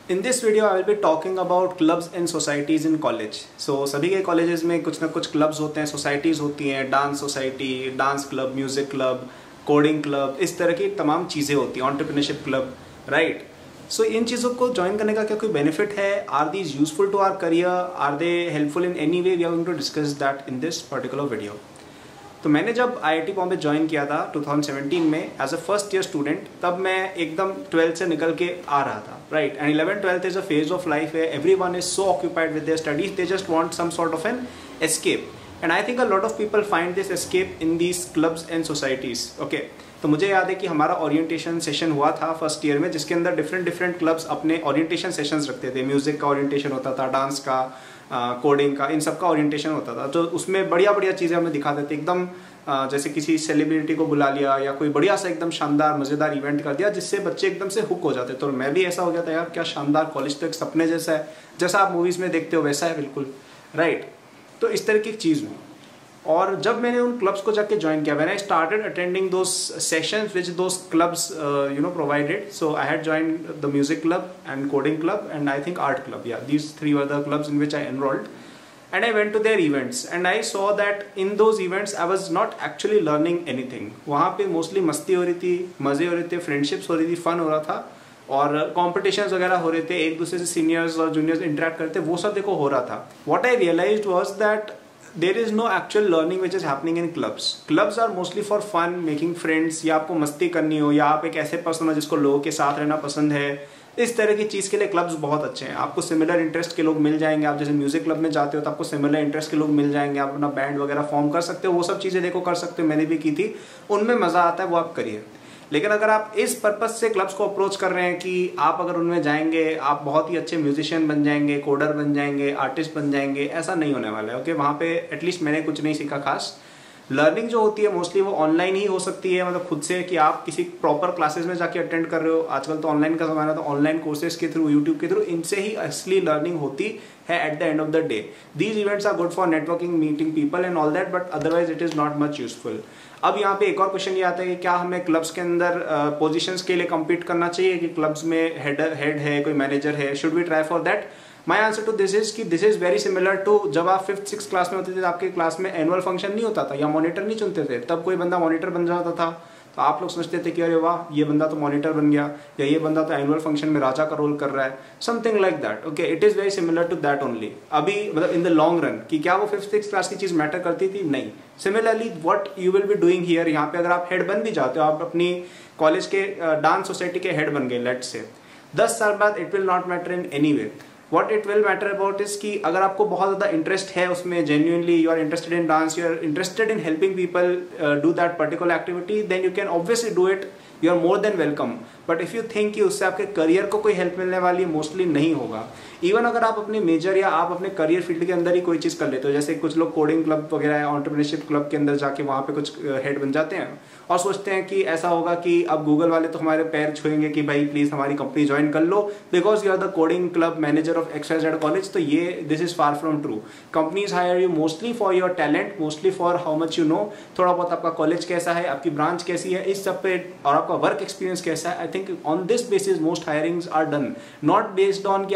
In this video I will be talking about clubs and societies in college. So सभी के colleges में कुछ ना कुछ क्लब्स होते हैं, सोसाइटीज़ होती हैं, dance society, dance club, music club, coding club, इस तरह की तमाम चीज़ें होती हैं, एंटरप्रेन्योरशिप क्लब, राइट। सो इन चीज़ों को ज्वाइन करने का क्या कोई बेनिफिट है? Are these useful to our career? Are they helpful in any way? We are going to discuss that in this particular video. तो मैंने जब IIT बॉम्बे ज्वाइन किया था 2017 में as a first year student, तब मैं एकदम 12th से निकल के आ रहा था, right. And 11th-12th is a phase of life है, everyone is so occupied with their studies, they just want some sort of an escape. And I think a lot of people find this escape in these clubs and societies. Okay, तो मुझे याद है कि हमारा orientation session हुआ था first year में, जिसके अंदर डिफरेंट क्लब्स अपने ओरिएंटेशन सेशंस रखते थे। म्यूजिक का ओरिएंटेशन होता था, डांस का, कोडिंग का, इन सब का ओरिएंटेशन होता था। तो उसमें बढ़िया चीज़ें हमें दिखाते थे, एकदम जैसे किसी सेलिब्रिटी को बुला लिया या कोई बढ़िया सा एकदम शानदार मज़ेदार इवेंट कर दिया, जिससे बच्चे एकदम से हुक हो जाते। तो मैं भी ऐसा हो गया था, यार क्या शानदार, कॉलेज तो एक सपने जैसा है, जैसा आप मूवीज़ में देखते हो वैसा है बिल्कुल, राइट। तो इस तरह की चीज़ हुई। और जब मैंने उन क्लब्स को जाके ज्वाइन किया, when I started attending those sessions which those clubs provided, so I had joined the music club and coding club and I think art club, या these three were the clubs in which I enrolled. And I went to their events and I saw that in those events I was not actually learning anything. वहाँ पे mostly मस्ती हो रही थी, मज़े हो रहे थे, friendships हो रही थी, fun हो रहा था, और competitions वगैरह हो रहे थे, एक दूसरे से seniors और juniors interact करते, वो सब देखो हो रहा था. What I realized was that there is no actual learning which is happening in clubs. Clubs are mostly for fun, making friends, या आपको मस्ती करनी हो, या आप एक ऐसे पर्सन हो जिसको लोगों के साथ रहना पसंद है, इस तरह की चीज़ के लिए क्लब्स बहुत अच्छे हैं। आपको सिमिलर इंटरेस्ट के लोग मिल जाएंगे। आप जैसे म्यूजिक क्लब में जाते हो तो आपको सिमिलर इंटरेस्ट के लोग मिल जाएंगे, आप अपना बैंड वगैरह फॉर्म कर सकते हो, वो सब चीज़ें देखो कर सकते हो, मैंने भी की थी, उनमें मज़ा आता है, वो आप करिए। लेकिन अगर आप इस पर्पज से क्लब्स को अप्रोच कर रहे हैं कि आप अगर उनमें जाएंगे आप बहुत ही अच्छे म्यूजिशियन बन जाएंगे, कोडर बन जाएंगे, आर्टिस्ट बन जाएंगे, ऐसा नहीं होने वाला है। ओके, वहाँ पे एटलीस्ट मैंने कुछ नहीं सीखा खास। लर्निंग जो होती है मोस्टली वो ऑनलाइन ही हो सकती है, मतलब खुद से, कि आप किसी प्रॉपर क्लासेस में जाके अटेंड कर रहे हो। आजकल तो ऑनलाइन का ज़माना, तो ऑनलाइन कोर्सेज के थ्रू, यूट्यूब के थ्रू, इनसे ही असली लर्निंग होती है at the end of the day. These events are good for networking, meeting people and all that, but otherwise it is not much useful. अब यहाँ पे एक और क्वेश्चन ये आता है कि क्या हमें क्लब्स के अंदर पोजिशंस के लिए कम्पीट करना चाहिए, कि क्लब्स में हेड है, कोई मैनेजर है, should we try for that? My answer to this is कि this is very similar to जब आप 5th-6th क्लास में होते थे, आपके क्लास में एनुअल फंक्शन नहीं होता था या मॉनिटर नहीं चुनते थे, तब कोई बंदा मॉनिटर बन जाता था, तो आप लोग सोचते थे कि अरे वाह, ये बंदा तो मॉनिटर बन गया, या ये बंदा तो एनुअल फंक्शन में राजा का रोल कर रहा है, something like that. Okay, it is very similar to that only. अभी मतलब इन द लॉन्ग रन, कि क्या वो 5th-6th क्लास की चीज़ मैटर करती थी? नहीं। Similarly what you will be doing here, यहाँ पे अगर आप हेड बन भी जाते हो, आप अपनी कॉलेज के डांस सोसाइटी के हेड बन गए लेट्स से, 10 साल बाद it will not matter in any way. What it will matter about is कि अगर आपको बहुत ज़्यादा इंटरेस्ट है उसमें, genuinely you are interested in dance, you are interested in helping people do that particular activity, then you can obviously do it, you are more than welcome. But if you think कि उससे आपके career को कोई help मिलने वाली है, mostly नहीं होगा। इवन अगर आप अपने मेजर या आप अपने करियर फील्ड के अंदर ही कोई चीज़ कर लेते हो, जैसे कुछ लोग कोडिंग क्लब वगैरह या एंटरप्रेन्योरशिप क्लब के अंदर जाके वहाँ पे कुछ हेड बन जाते हैं और सोचते हैं कि ऐसा होगा कि अब गूगल वाले तो हमारे पैर छुएंगे कि भाई प्लीज़ हमारी कंपनी ज्वाइन कर लो because you are the coding club manager of XYZ college. तो ये this is far from true. Companies hire you mostly for your talent, mostly for how much you know, थोड़ा बहुत आपका college कैसा है, आपकी ब्रांच कैसी है, इस सब पे, और आपका वर्क एक्सपीरियंस कैसा है। I think on this basis most hirings are done, not based on कि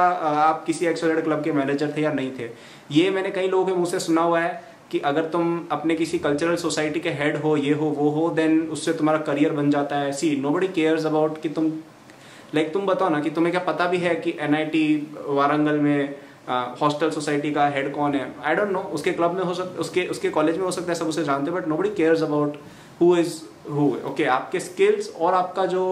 आप किसी XYZ क्लब के मैनेजर थे या नहीं थे। ये मैंने कई लोगों के मुंह से सुना हुआ है कि अगर तुम अपने किसी कल्चरल सोसाइटी के हेड हो, ये हो वो हो, देन उससे तुम्हारा करियर बन जाता है। सी नोबडी केयर्स अबाउट कि तुम तुम बताओ ना कि तुम्हें क्या पता भी है कि NIT वारंगल में हॉस्टल सोसाइटी का हेड कौन है? I don't know. उसके क्लब में हो सकता, उसके कॉलेज में हो सकता है, सब उसे जानते हैं, but nobody cares about who is who. Okay, आपके स्किल्स और आपका जो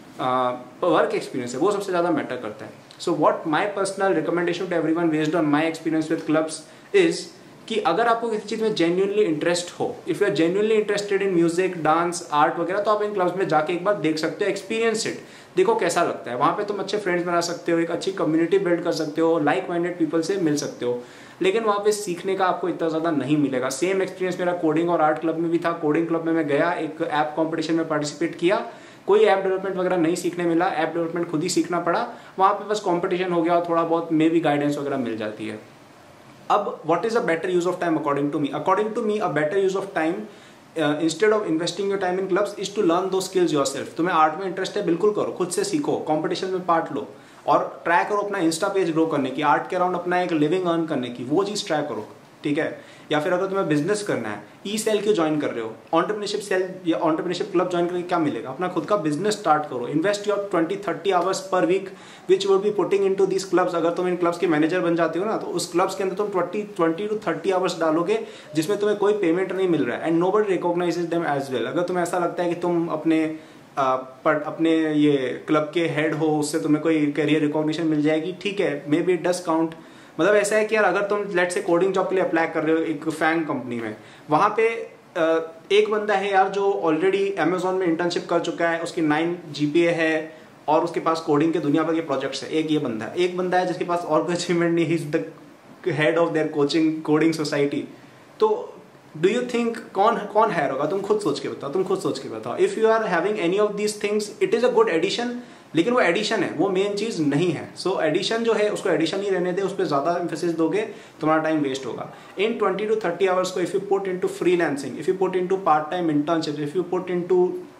वर्क एक्सपीरियंस है वो सबसे ज़्यादा मैटर करता है। So what my personal recommendation to everyone based on my experience with clubs is कि अगर आपको किसी चीज़ में जेन्युइनली इंटरेस्ट हो, if you are genuinely interested in music, dance, art वगैरह, तो आप इन क्लब्स में जाके एक बार देख सकते हो, एक्सपीरियंस इट, देखो कैसा लगता है। वहाँ पे तुम अच्छे फ्रेंड्स बना सकते हो, एक अच्छी कम्युनिटी बिल्ड कर सकते हो, लाइक माइंडेड पीपल से मिल सकते हो, लेकिन वहाँ पे सीखने का आपको इतना ज़्यादा नहीं मिलेगा। सेम एक्सपीरियंस मेरा कोडिंग और आर्ट क्लब में भी था। कोडिंग क्लब में मैं गया, एक ऐप कॉम्पिटिशन में पार्टिसिपेट किया, कोई ऐप डेवलपमेंट वगैरह नहीं सीखने मिला, ऐप डेवलपमेंट खुद ही सीखना पड़ा। वहाँ पे बस कंपटीशन हो गया और थोड़ा बहुत मे भी गाइडेंस वगैरह मिल जाती है। अब what is a better use of time according to me? According to me a better use of time instead of investing your time in clubs is to learn दो स्किल्स योरसेल्फ। तुम्हें art में interest है, बिल्कुल करो, खुद से सीखो, competition में पार्ट लो। और ट्राई करो अपना इंस्टा पेज ग्रो करने की, आर्ट के अराउंड अपना एक लिविंग अर्न करने की, वो चीज़ ट्राई करो, ठीक है। या फिर अगर तुम्हें बिजनेस करना है, ई सेल क्यों ज्वाइन कर रहे हो, एंटरप्रेन्योरशिप सेल या एंटरप्रेन्योरशिप क्लब ज्वाइन करके क्या मिलेगा, अपना खुद का बिजनेस स्टार्ट करो, invest your 20-30 hours per week which would be putting into this clubs. अगर तुम इन क्लब्स के मैनेजर बन जाते हो ना, तो उस क्लब्स के अंदर तुम 20 to 30 आवर्स डालोगे जिसमें तुम्हें कोई पेमेंट नहीं मिल रहा है, and nobody recognises them as well. अगर तुम्हें ऐसा लगता है कि तुम अपने ये क्लब के हेड हो, उससे तुम्हें कोई करियर रिकॉग्निशन मिल जाएगी, ठीक है, maybe it does count. मतलब ऐसा है कि यार अगर तुम लेट से कोडिंग जॉब के लिए अप्लाई कर रहे हो एक फैंग कंपनी में, वहां पे एक बंदा है यार जो ऑलरेडी अमेजोन में इंटर्नशिप कर चुका है, उसकी 9 GPA है और उसके पास कोडिंग के दुनिया भर के प्रोजेक्ट्स है, एक ये बंदा है। एक बंदा है जिसके पास और कोई अचीवमेंट नहीं, he is the head of their coding society. तो डू यू थिंक कौन हायर होगा? तुम खुद सोच के बताओ। If you are having any of these things, it is a good addition, लेकिन वो एडिशन है, वो मेन चीज नहीं है। सो एडिशन जो है उसको एडिशन ही रहने दे, उस पर ज्यादा एम्फेसिस दोगे तुम्हारा टाइम वेस्ट होगा। इन 20 to 30 आवर्स को if you put into freelancing, if you put into part time internship, if you put into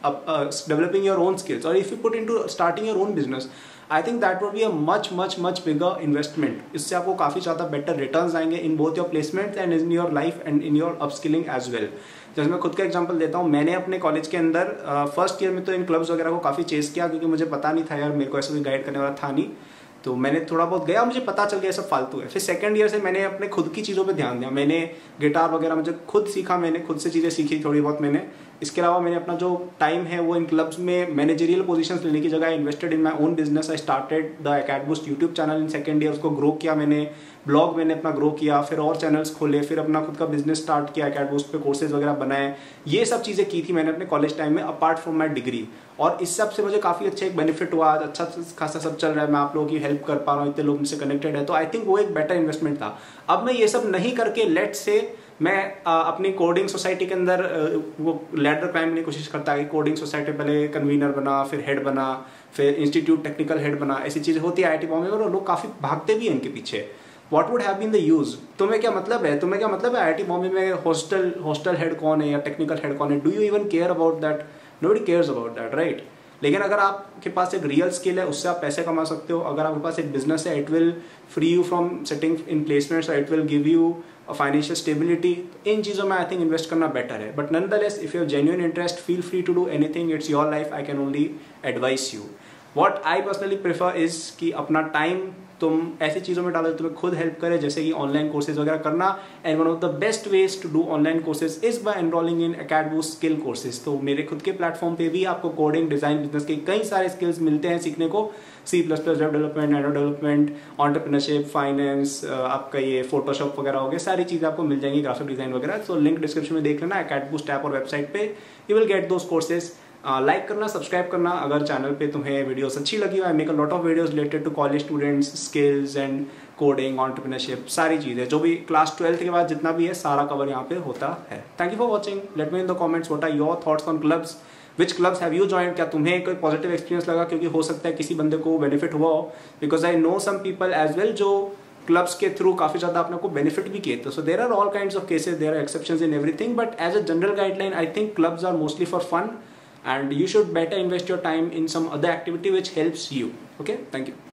developing your own skills, और if you put into starting your own business, I think that would be a much bigger investment. इससे आपको काफी ज्यादा better returns आएंगे in both your placement and in your life and in your upskilling as well. जैसे मैं खुद का example देता हूँ, मैंने अपने कॉलेज के अंदर फर्स्ट ईयर में तो इन क्लब्स वगैरह को काफ़ी चेस किया, क्योंकि मुझे पता नहीं था यार, मेरे को ऐसा कोई गाइड करने वाला था नहीं, तो मैंने थोड़ा बहुत गया, मुझे पता चल गया सब फालतू है। फिर सेकंड ईयर से मैंने अपने खुद की चीज़ों पे ध्यान दिया, मैंने गिटार वगैरह मुझे खुद सीखा, मैंने खुद से चीज़ें सीखी थोड़ी बहुत मैंने। इसके अलावा मैंने अपना जो टाइम है वो इन क्लब्स में मैनेजरियल पोजीशंस लेने की जगह invested in my own business. I started the AcadBoost YouTube channel in second year, उसको ग्रो किया मैंने, ब्लॉग मैंने अपना ग्रो किया, फिर और चैनल्स खोले, फिर अपना खुद का बिजनेस स्टार्ट किया, एकेडबूस्ट पे कोर्सेज वगैरह बनाए। ये सब चीज़ें की थी मैंने अपने कॉलेज टाइम में अपार्ट फ्रॉम माई डिग्री, और इस सब से मुझे काफ़ी अच्छा एक बेनिफिट हुआ, अच्छा खासा सब चल रहा है, मैं आप लोगों की हेल्प कर पा रहा हूँ, इतने लोग मुझसे कनेक्टेड है, तो आई थिंक वो एक बेटर इन्वेस्टमेंट था। अब मैं ये सब नहीं करके लेट से मैं अपनी कोडिंग सोसाइटी के अंदर वो लैडर क्लाइंब करने की कोशिश करता है कि कोडिंग सोसाइटी पहले कन्वीनर बना, फिर हेड बना, फिर इंस्टीट्यूट टेक्निकल हेड बना, ऐसी चीज़ें होती है IIT बॉम्बे में, और लोग काफ़ी भागते भी हैं इनके पीछे। What would have been the use? तुम्हें क्या मतलब है IIT बॉम्बे में हॉस्टल हेड कौन है या टेक्निकल हेड कौन है? Do you even care about that? Nobody cares about that, right? लेकिन अगर आपके पास एक रियल स्किल है, उससे आप पैसे कमा सकते हो। अगर आपके पास एक बिजनेस है, it will free you from sitting in placements, it will give you financial stability. इन चीज़ों में आई थिंक इन्वेस्ट करना बेटर है। But nonetheless, if you have genuine interest, feel free to do anything, it's your life, I can only advice you. What I personally prefer is कि अपना time तुम ऐसी चीज़ों में डालो तुम्हें खुद हेल्प करे, जैसे कि ऑनलाइन कोर्सेज वगैरह करना। And one of the best ways to do online courses is by enrolling in Acadboost skill courses. तो मेरे खुद के प्लेटफॉर्म पे भी आपको कोडिंग, डिजाइन, बिजनेस के कई सारे स्किल्स मिलते हैं सीखने को। C++, web development, Android development, entrepreneurship, finance, आपका ये फोटोशॉप वगैरह हो गए, सारी चीज़ें आपको मिल जाएंगी, ग्राफिक डिजाइन वगैरह। तो लिंक डिस्क्रिप्शन में देख लेना, एकेडबूस्ट ऐप और वेबसाइट पे, you will get those courses. Like करना, सब्सक्राइब करना अगर चैनल पे तुम्हें वीडियोस अच्छी लगी हो। I make a lot of videos related to college students, skills and coding, entrepreneurship, सारी चीज़ें जो भी क्लास 12th के बाद जितना भी है सारा कवर यहाँ पे होता है। Thank you for watching. Let me in the comments what are your thoughts on clubs, which clubs have you joined? क्या तुम्हें कोई पॉजिटिव एक्सपीरियंस लगा? क्योंकि हो सकता है किसी बंदे को बेनिफिट हुआ हो, because I know some people as well जो क्लब्स के थ्रू काफी ज्यादा अपने को बेनिफिट भी किए थे। So there are all kinds of cases, there are exceptions in everything, but as a general guideline I think clubs are mostly for fun and you should better invest your time in some other activity which helps you. Okay, thank you.